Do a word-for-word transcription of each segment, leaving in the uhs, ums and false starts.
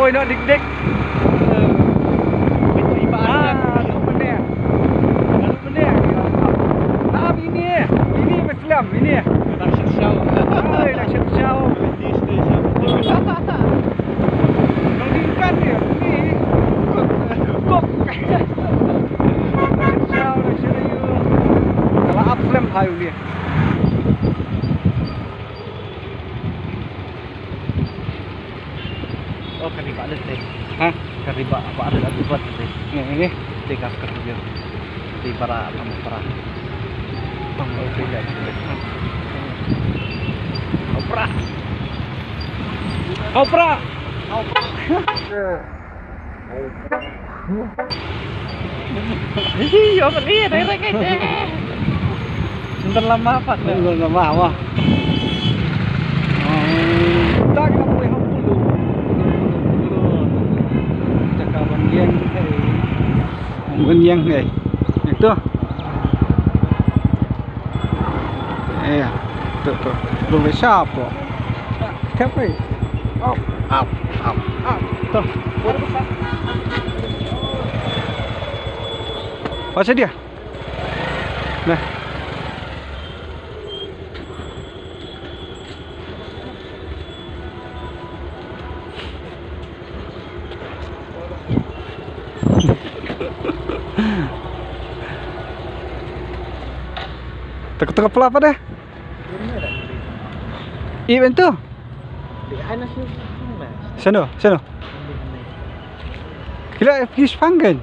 poi nak dik-dik. Itu ibaratnya Lalu benar. Lalu benar. Nah, ini. Ini Islam ini. production show. Ay, nak show. This station. Ini kan dia. Ini kok kok. Show, show you. Kalau up film hayu dia. Oh, kariba ada teh. Hah? Kariba apa ada lagi buat teh. Ini ini. Tegas kerja. Di para kamu para. Oh, tidak. Opera. Opera. Iya, ini dari kece. Sebentar lama apa? Belum lama wah. Tak kita boleh dulu. Cakap bandiang eh. Bandiang eh. Itu. Eh, tuh tuh. Belum siapa. Siapa? Up, up, up, up. Tuh. Baca dia. Nah. Teka-teka pula apa deh? Event tuh. Sana, sana. Kila fish panggan.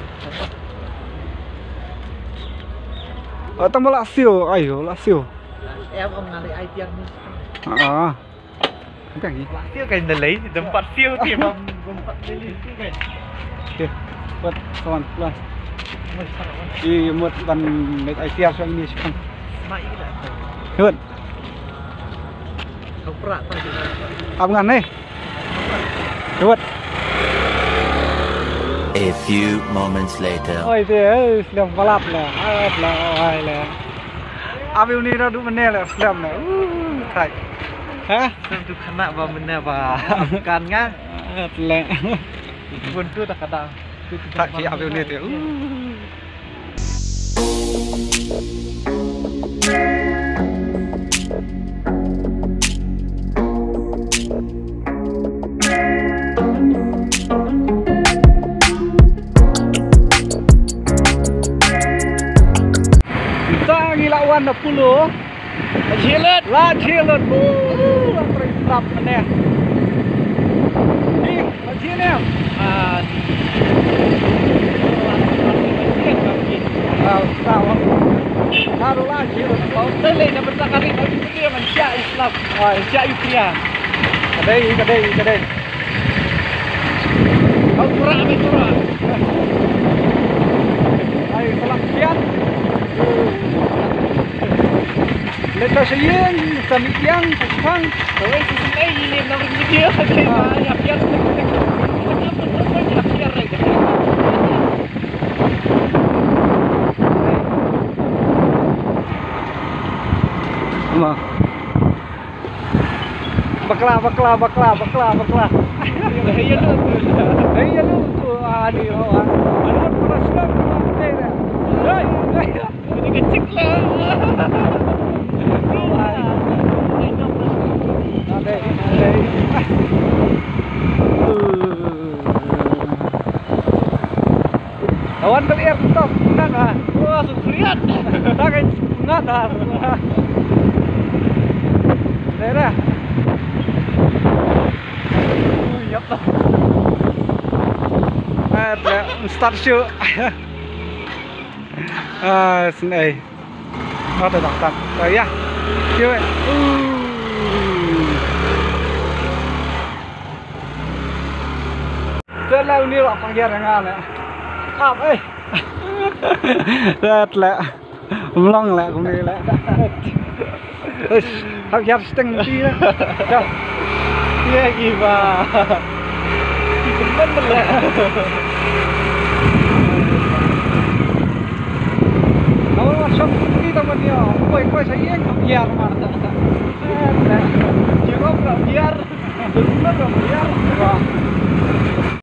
Oh, tambah lasio, ayo lasio. Em ông nào ai tiền đi. Ah. Cái gì? Tiêu cái này lấy thì tầm bát tiêu thì mà bát lấy tiêu cái. Oke, buat kawan pelan. Di mut ban naik I T R soal ini sekarang. Mai lah. Hut, Không pernah tahu juga. apa ngan nih? Hut. A few moments later. Oi dia, sedang balap lah, balap lah, oi lah. Abi ini dah duduk mana lah, sedang lah. Uh, kai. Hah? Xem tu kena ba mana ba kan nga. Lah. Pun tu tak ada. Tak kira abi ini dia. Lawan dah puluh, Jilat. lah jilat, uh, lah terintap meneh. Ni, macam ni. Ah. Ah, tahu. Taruh lah jilat. Bau tele na benda kari bagi dia manusia Islam. Ah, Manusia Ukraina. kadai, kadai, kadai. Kau kurang ambil kurang. Ay, salah kian. Lepas saya, kami yang pang. Kau itu sini ini nak video saja. Ya biar biar lagi. Ma. Bakla, bakla, bakla, bakla, bakla. Ya lu. Iya lu tuh adi oh. Anak perasaan mana? Hei, hei. Ini kecil lah. Ada, ada. Kawan beli air stop, enggak ah. Wah, sukriat. Tak kan, enggak dah. Daerah. Oh, ya apa? Ada start show. Ah, sini. Oh, tak tak. Oh ya. Cewek. Terlalu ni lah panggil dengan lah. Apa eh? Dah lah. Melong lah, kami lah. Terus, panggil setengah nanti lah. Dah. Ya gimana? Kita bener lah.